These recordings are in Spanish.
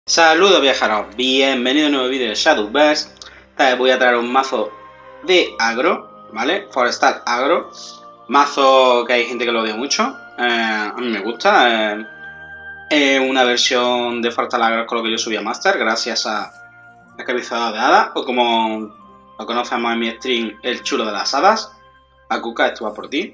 Saludos viajeros, bienvenido a un nuevo vídeo de Shadowverse. Esta vez voy a traer un mazo de agro, ¿vale? Forestal agro. Mazo que hay gente que lo odia mucho. A mí me gusta. Una versión de Forestal agro con lo que yo subí a Master, gracias a Esclavizador de Hadas, o como lo conocemos en mi stream, el chulo de las hadas. Akuka, esto va por ti.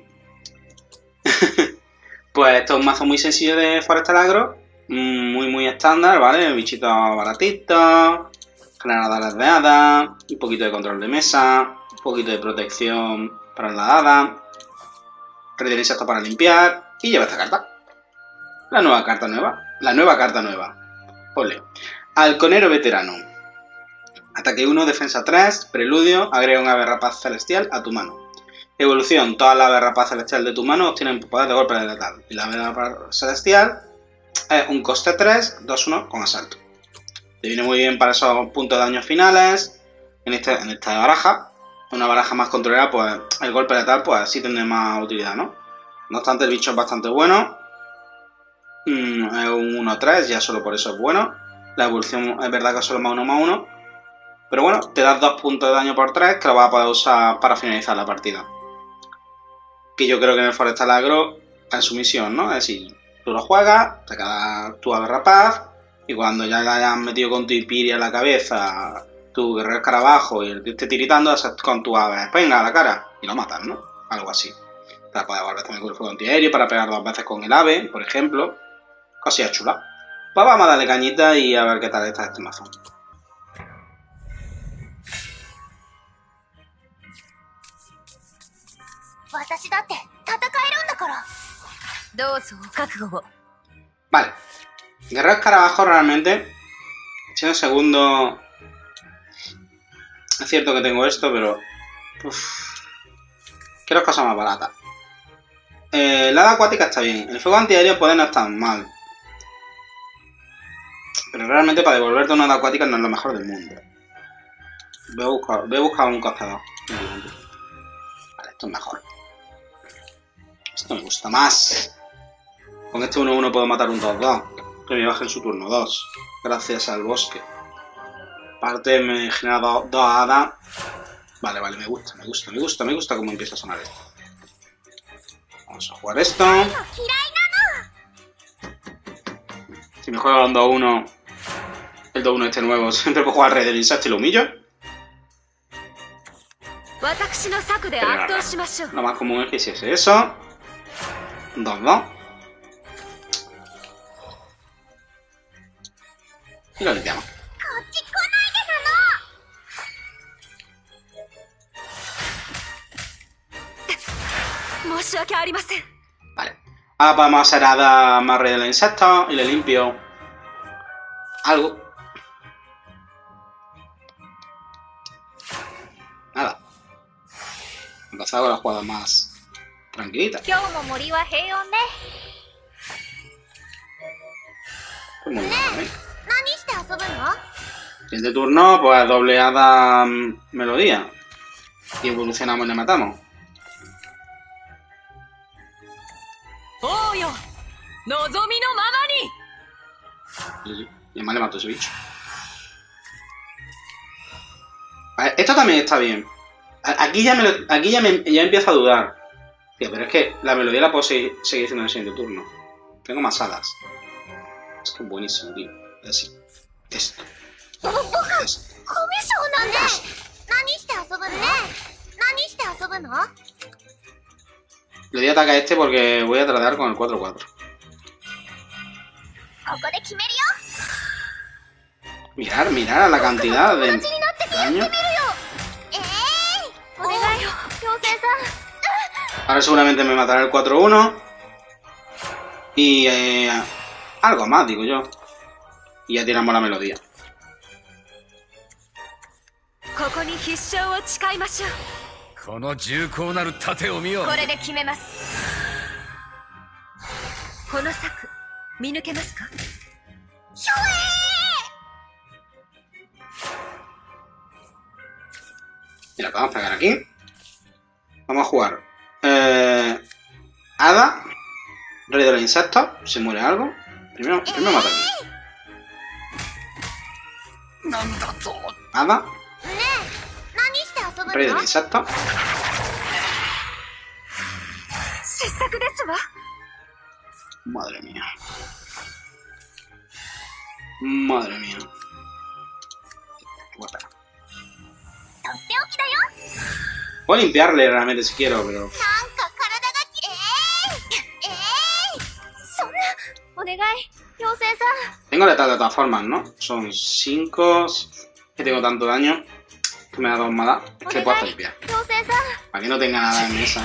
Pues esto es un mazo muy sencillo de Forestal agro. Muy estándar, ¿vale? Bichitos baratitos, generadores de hadas, un poquito de control de mesa, un poquito de protección para la hada, red de insectos para limpiar, y lleva esta carta. La nueva carta nueva. Ponle. Halconero veterano. Ataque 1, defensa 3, preludio, agrega un ave rapaz celestial a tu mano. Evolución, todas las aves rapaz celestial de tu mano obtienen poder de golpe letal. Y la ave rapaz celestial es un coste 3, 2-1 con asalto. Te viene muy bien para esos puntos de daño finales. En esta baraja, una baraja más controlada, pues el golpe letal pues sí tiene más utilidad, ¿no? No obstante, el bicho es bastante bueno. Es un 1-3, ya solo por eso es bueno. La evolución es verdad que es solo +1/+1. Pero bueno, te das 2 puntos de daño por 3 que lo vas a poder usar para finalizar la partida. Que yo creo que en el Forestal agro es su misión, ¿no? Es decir, tú lo juegas, te quedas tu ave rapaz, y cuando ya le hayas metido con tu Hyperion a la cabeza, tu guerrero escarabajo y el que esté tiritando, haces con tu ave, venga a la cara, y lo matas, ¿no? Algo así. Te puedes volver también con el fuego antiaéreo para pegar 2 veces con el ave, por ejemplo. Cosillas chulas. Pues vamos a darle cañita y a ver qué tal está este mazo. Vale. Guerrero escarabajo realmente, siendo segundo, es cierto que tengo esto, pero quiero cosas más baratas. La hada acuática está bien, el fuego antiaéreo puede no estar mal, pero realmente para devolverte una hada acuática no es lo mejor del mundo. Voy a buscar un costador. Vale, esto es mejor. Esto me gusta más. Con este 1-1 puedo matar un 2-2. Que me baje en su turno 2. Gracias al bosque. Aparte me genera 2 hadas. Vale, me gusta cómo empieza a sonar esto. Vamos a jugar esto. Si me juega un 2-1, el 2-1 este nuevo, siempre puedo jugar Rey del Insecto y lo humillo. Pero nada, lo más común es que hiciese eso. 2-2. Y lo limpiamos. Vale. Ahora podemos hacer hada más rey de los insectos y le limpio algo. Nada. Empezar con la jugada más tranquilita. Pues muy bien, ¿eh? Siguiente turno, pues doble hada melodía. Y evolucionamos y le matamos. Y además le mato a ese bicho. Vale, esto también está bien. Aquí ya empiezo a dudar. Tío, pero es que la melodía la puedo seguir haciendo en el siguiente turno. Tengo más hadas. Es que es buenísimo, tío. Es así. Esto. Le doy ataque a este porque voy a tratar con el 4-4. Mirar la cantidad de daño. Ahora seguramente me matará el 4-1. Y algo más, digo yo. Y ya tiramos la melodía. Mira, vamos a pegar aquí. Vamos a jugar hada, rey de los insectos. Si muere algo. Primero mata aquí. Nada. Rey del insecto. Madre mía. Madre mía. Guapa. Puedo limpiarle realmente si quiero, pero... Tengo letal de todas formas, ¿no? Son 5... Que tengo tanto daño. Que me da 2 malas. Es que puedo limpiar. Para que no tenga nada en mesa.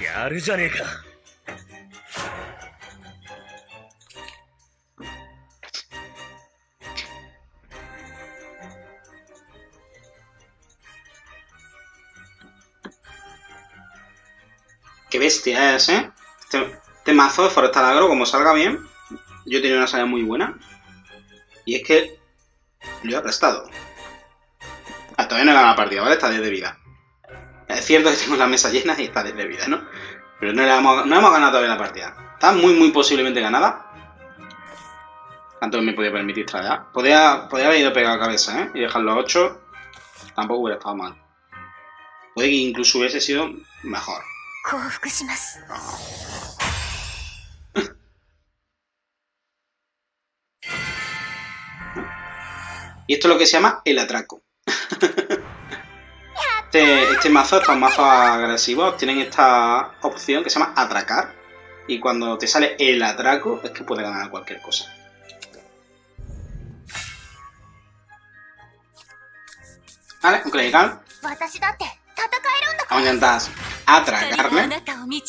Qué bestia es, ¿eh? Este mazo de Forestal Agro, como salga bien, yo he tenido una salida muy buena. Y es que lo he aplastado. Todavía no he ganado la partida, ¿vale? Está 10 de vida. Es cierto que tengo la mesa llena y está 10 de vida, ¿no? Pero no hemos ganado todavía la partida. Está muy posiblemente ganada. Tanto que me podía permitir tradear. Podía haber ido pegado a cabeza, ¿eh? Y dejarlo a 8. Tampoco hubiera estado mal. Puede que incluso hubiese sido mejor. Y esto es lo que se llama el atraco. Este mazo, estos mazos agresivos, tienen esta opción que se llama atracar. Y cuando te sale el atraco, es que puedes ganar cualquier cosa. Vale, un clerical. Vamos a intentar atracarle.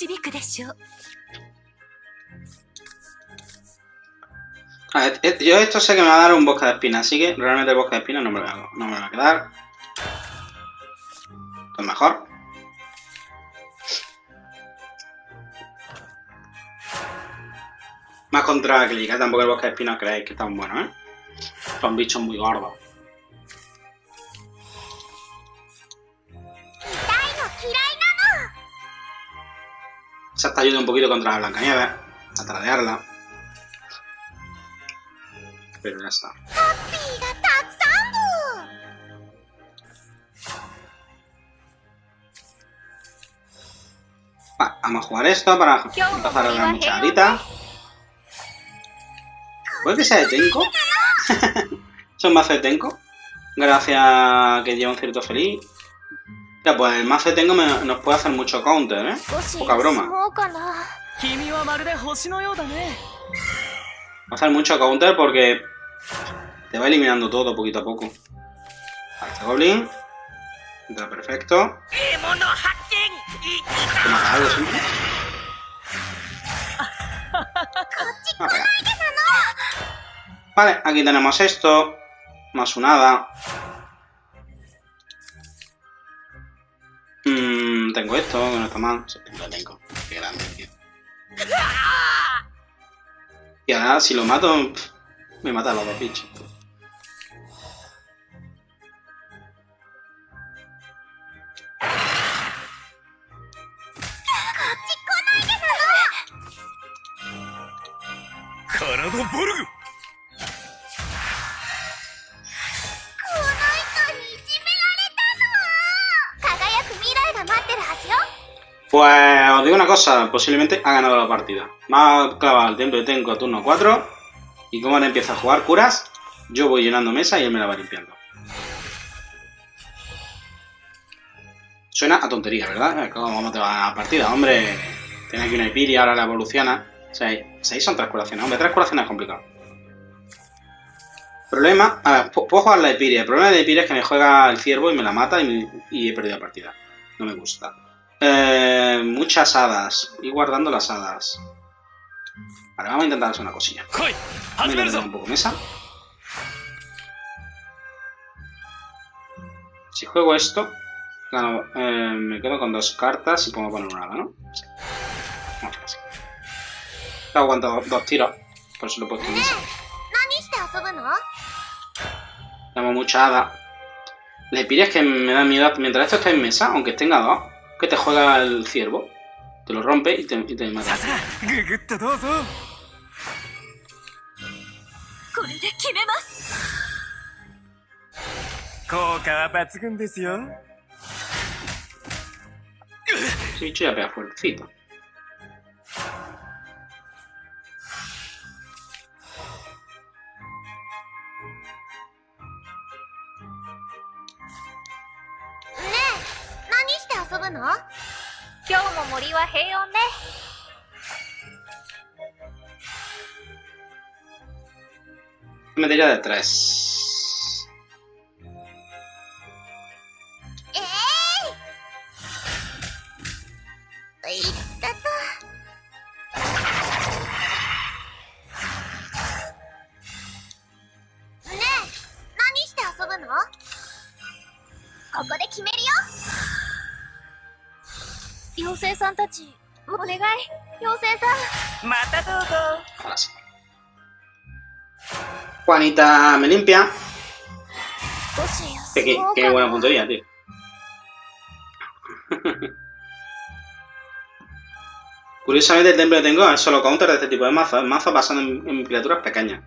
Yo esto sé que me va a dar un bosque de espina, así que realmente el bosque de espina no me va a quedar. Esto es mejor. Más contra Clerical, tampoco el bosque de espina creéis que es tan bueno, ¿eh? Son bichos muy gordos. Esa te ayuda un poquito contra la Blancanieves, a tradearla. Pero ya está. Vamos a jugar esto para empezar a ganar mucha ahorita. ¿Puede que sea de Tenko? ¿Son mazo de Tenko? Gracias a que lleva un cierto feliz. Ya, pues el mazo de Tenko nos puede hacer mucho counter, ¿eh? Poca broma. Va a hacer mucho counter porque te va eliminando todo poquito a poco. Vale, este Goblin. Entra perfecto. ¿Te mata algo siempre? Vale, aquí tenemos esto. Más un hada. Tengo esto, que no está mal. Sí, lo tengo. Qué grande, tío. Y ahora, si lo mato, me mata a los dos bichos. Pues os digo una cosa, posiblemente ha ganado la partida. Me ha clavado el templo de Tenko a turno 4. Y como ahora empieza a jugar curas, yo voy llenando mesa y él me la va limpiando. Suena a tontería, ¿verdad? ¿Cómo te va a ganar la partida? Hombre, tiene aquí una Epiria, ahora la evoluciona. 6 son 3 curaciones. Hombre, 3 curaciones es complicado. Problema... A ver, puedo jugar la Epiria. El problema de Epiria es que me juega el ciervo y me la mata y he perdido la partida. No me gusta. Muchas hadas. Y guardando las hadas. Vale, vamos a intentar hacer una cosilla. Voy a intentar un poco mesa. Si juego esto, gano, me quedo con 2 cartas y puedo poner una hada, ¿no? Sí. Vamos a así. He aguantado 2 tiros, por eso lo he puesto en mesa. Tenemos mucha hada. Le pides que me da miedo. Mientras esto está en mesa, aunque tenga 2, que te juega el ciervo. Te lo rompe y te mata. Ese bicho ya pega fuertecito. Metería de 3. Ahora sí. Juanita me limpia. Qué buena puntería, tío. Curiosamente el templo que tengo es solo counter de este tipo de mazos. Mazos basado en criaturas pequeñas.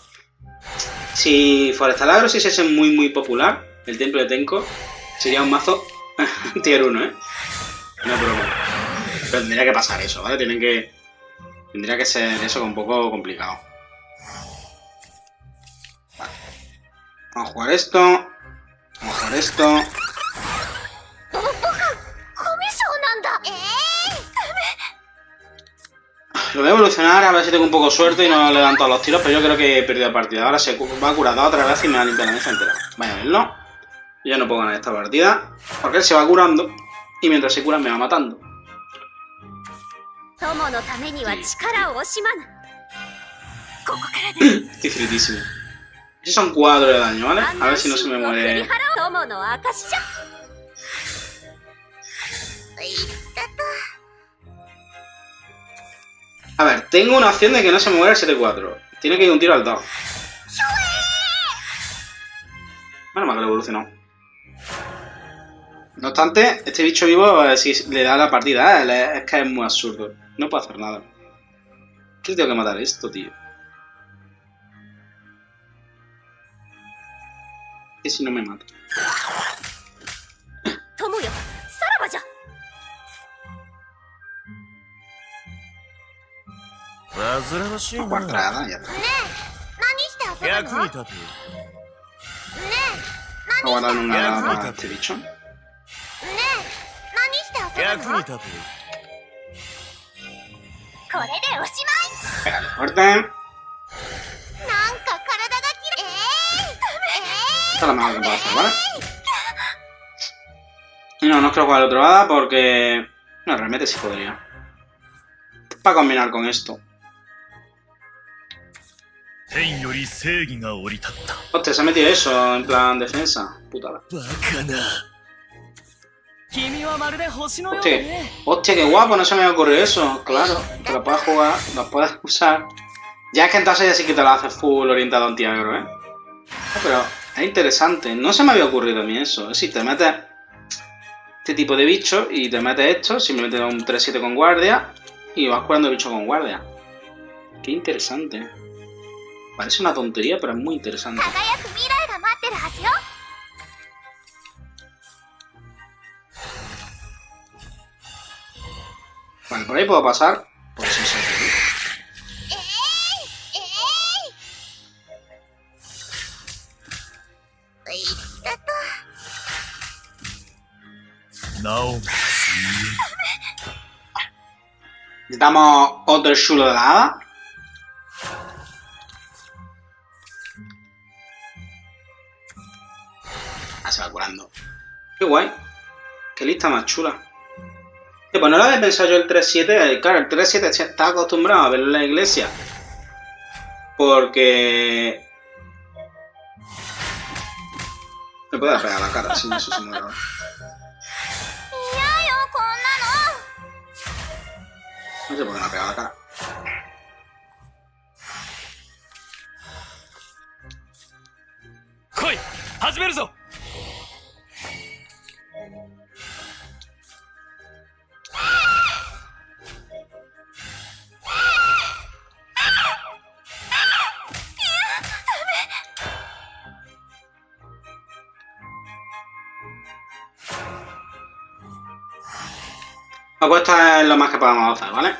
Si Forestal Agro si se es muy popular, el templo de Tenko sería un mazo tier 1, ¿eh? No broma. Pero tendría que pasar eso, ¿vale? Tendría que ser eso un poco complicado. Vale. Vamos a jugar esto. Vamos a jugar esto. Lo voy a evolucionar, a ver si tengo un poco de suerte y no le dan todos los tiros, pero yo creo que he perdido la partida. Ahora se va a curar 2 o 3 veces y me va a limpiar la mesa entera. Vaya a verlo. Yo ya no puedo ganar esta partida, porque él se va curando y mientras se cura me va matando. Estoy fritísimo. Esos son 4 de daño, ¿vale? A ver si no se me muere. A ver, tengo una opción de que no se me muera el 7-4. Tiene que ir un tiro al 2. Bueno, más que lo evolucionó. No obstante, este bicho vivo si le da la partida, es que es muy absurdo. No puedo hacer nada. ¿Qué tengo que matar esto, tío? ¿Qué si no me mata? Cuartrada, ya está. Voy a guardar una para este bicho. Pégale fuerte. Esta es la mejor que puedo hacer, ¿vale? Y no creo jugar al otro hada porque... No, realmente sí podría. Para combinar con esto. Hostia, se ha metido eso en plan defensa. Putada. Hostia, qué guapo, no se me había ocurrido eso. Claro, te lo puedes jugar, lo puedes usar. Ya es que entonces ya sí que te lo haces full orientado a antiagro, ¿eh? Pero es interesante, no se me había ocurrido a mí eso. Es decir, te metes este tipo de bicho y te metes esto, simplemente un 3-7 con guardia y vas curando bicho con guardia. Qué interesante. Parece una tontería, pero es muy interesante. Vale, por ahí puedo pasar. Pues sí, sí. Necesitamos otro chulo de la hada. Ah, se va curando. Qué guay. Qué lista más chula. Pues no lo había pensado yo el 3-7. Claro, el 3-7 está acostumbrado a verlo en la iglesia. Porque... Me puede pegar la cara, sí, eso se me da. No sé por qué me ha pegado la cara. ¡Koi! ¡Hachimeru! Pues esto es lo más que podemos hacer, ¿vale?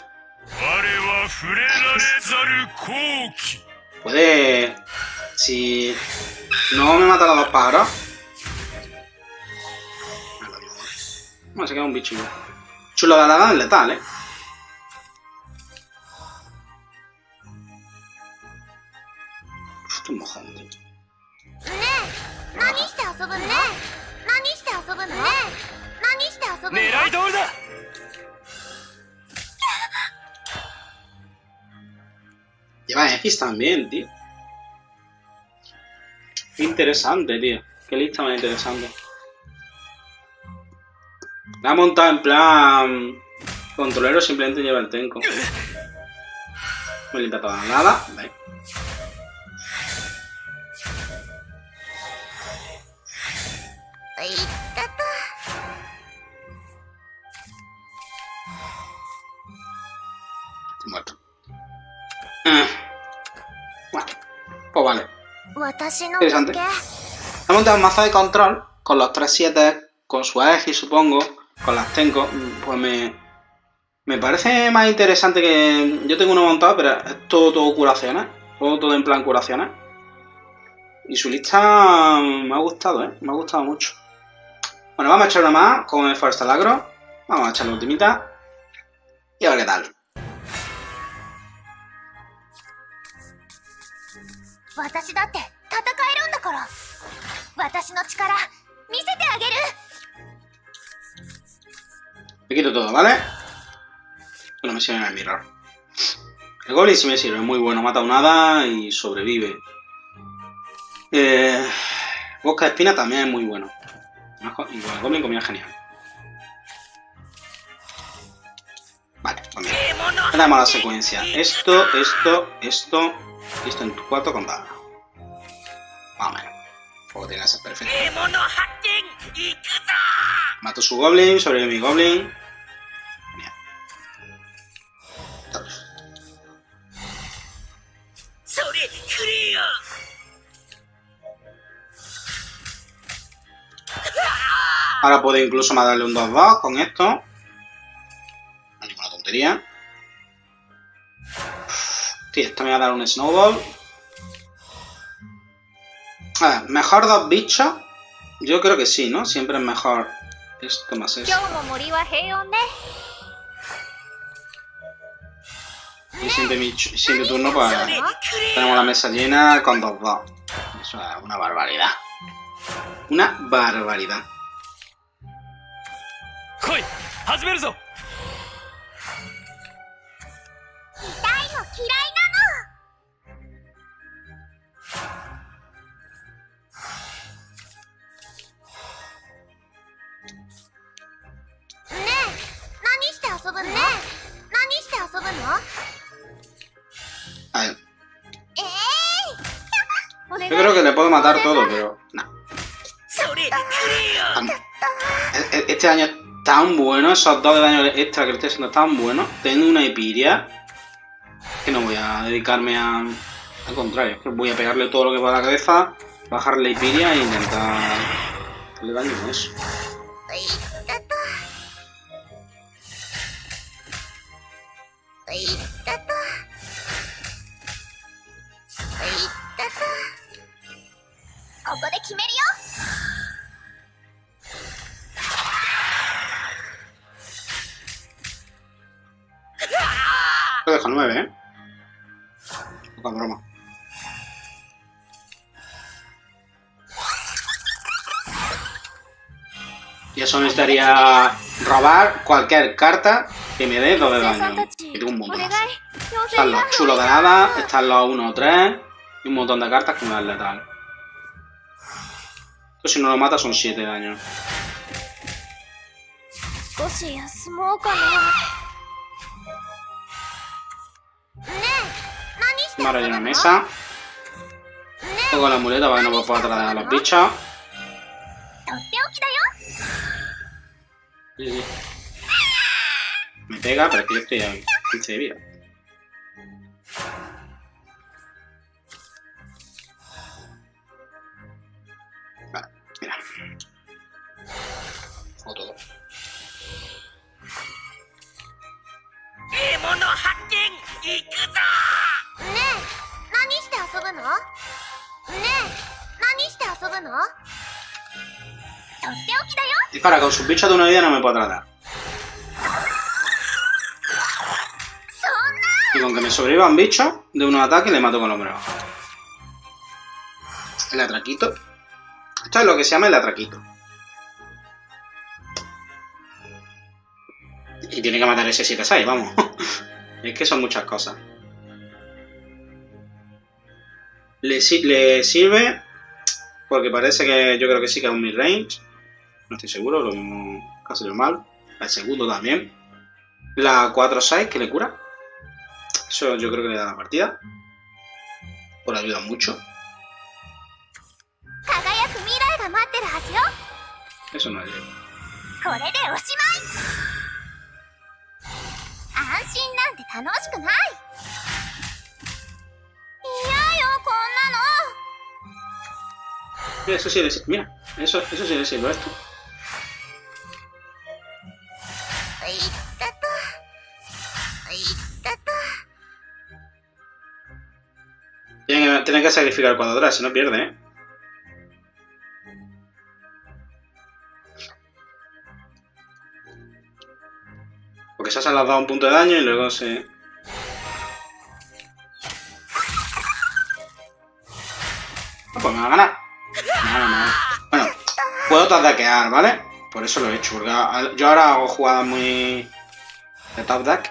Puede... Si no me mata a los dos pájaros... Bueno, se queda un bicho. Chulo de la es letal, ¿eh? Esto es mojón, tío. Lleva X también, tío. Qué interesante, tío. Qué lista más interesante. La ha montado en plan... Controlero, simplemente lleva el Tenko. Me limpia toda la nada. Vale. Estoy muerto. Bueno, pues vale. Interesante. Ha montado un mazo de control con los 3-7, con su Egi, supongo, con las Tenko. Pues me parece más interesante que... Yo tengo uno montado, pero es todo curaciones. Todo en plan curaciones. Y su lista me ha gustado, ¿eh? Me ha gustado mucho. Bueno, vamos a echar una más con el Forestal Agro. Vamos a echar la ultimita. Y a ver qué tal. Me quito todo, ¿vale? Bueno, me sirve en el mirror. El Goblin sí me sirve, muy bueno. Mata un hada y sobrevive. Bosca de espina también es muy bueno. Y con el Goblin comía genial. Vale, pues mira. Tenemos la secuencia. Esto en tu cuarto con daga. Más o menos. Porque tiene que ser perfecto. Mato su Goblin, sobrevive mi Goblin. Genial. Ahora puedo incluso matarle un 2-2 con esto. No hay ninguna tontería. Tío, esto me va a dar un Snowball. A ver, ¿mejor dos bichos? Yo creo que sí, ¿no? Siempre es mejor esto más eso. Y siempre turno, pues tenemos la mesa llena con 2-2. Eso es una barbaridad. Una barbaridad. A ver. Yo creo que le puedo matar todo, pero... No. Este daño es tan bueno, esos 2 de daño extra que le estoy haciendo tan buenos. Tengo una Epiria que no voy a dedicarme a... Al contrario, es que voy a pegarle todo lo que pueda a la cabeza, bajarle Epiria e intentar hacerle daño con eso. Lo deja 9, ¿eh? Poca broma. Y eso me estaría robar cualquier carta que me dé 2 de daño. Y tengo un montón. Están los chulos de nada, están los 1 o 3 y un montón de cartas que me dan letal. Esto si no lo mata son 7 de daño. Me ahora una mesa. Tengo la muleta para que no pueda traer a los bichos. Sí. Me pega, pero es que yo estoy a 15 de vida. Vale, mira. Hago todo. Dispara, con sus bichos de una vida no me puedo tratar. Y con que me sobreviva un bicho de unos ataques le mato con los brazos. El atraquito. Esto es lo que se llama el atraquito. Y tiene que matar ese 7-6, vamos. Es que son muchas cosas. Le sirve porque parece que yo creo que sí que es un mid-range. No estoy seguro, lo mismo casi normal. El segundo también. La 4-6 que le cura. Eso yo creo que le da la partida. Por ayuda mucho. Eso no es yo. Mira, eso sí le sirve. Mira, eso sí le sirve a esto. Tiene que sacrificar el cuadro atrás, si no pierde, ¿eh? Porque se ha dado un punto de daño y luego se... Ah, pues me va a ganar. Bueno, puedo tadequear, ¿vale? Por eso lo he hecho, porque yo ahora hago jugadas muy... de top deck.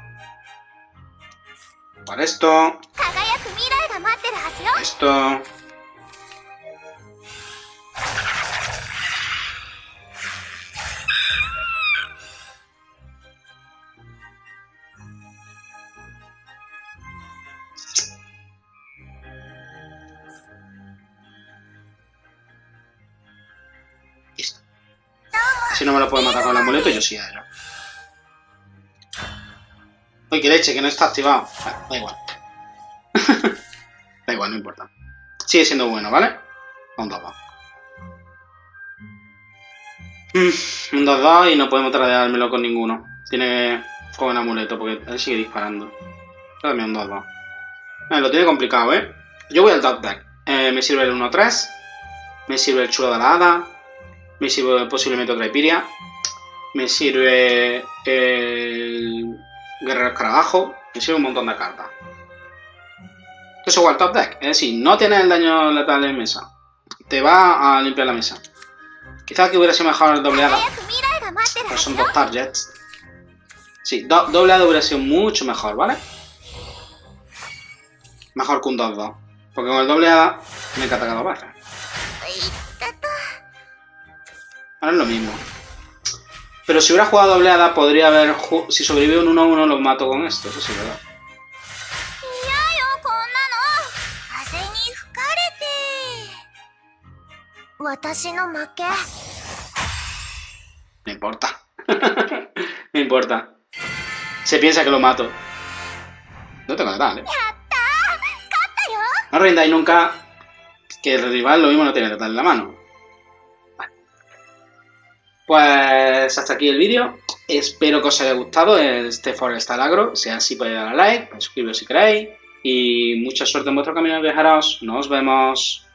Para esto... Esto... Si no me lo puede matar con el amuleto, yo sí a ella. Uy, qué leche, que no está activado. Bueno, da igual. Da igual, no importa. Sigue siendo bueno, ¿vale? Un 2-2. Un 2-2 y no podemos tradeármelo con ninguno. Tiene que con el amuleto porque él sigue disparando. Dame un 2-2. Lo tiene complicado, ¿eh? Yo voy al top deck. Me sirve el 1-3. Me sirve el chulo de la hada. Me sirve posiblemente otra Hyperion. Me sirve el guerrero escarabajo. Me sirve un montón de cartas. Esto es igual top deck. Es decir, no tienes el daño letal en mesa. Te va a limpiar la mesa. Quizás que hubiera sido mejor el doble hada. Pues son dos targets. Sí, doble hada hubiera sido mucho mejor, ¿vale? Mejor que un 2-2. Porque con el doble hada me he atacado barra. Ahora es lo mismo. Pero si hubiera jugado doble hada, podría haber... Si sobrevive un 1-1, los mato con esto. Eso sí es verdad. Me importa. Me importa. Se piensa que lo mato. No tengo letal, ¿eh? No rindáis nunca que el rival lo mismo no tiene letal en la mano. Pues hasta aquí el vídeo. Espero que os haya gustado este Forestal Agro. Si es así, podéis dar a like, suscribiros si queréis. Y mucha suerte en vuestro camino de viajeros. Nos vemos.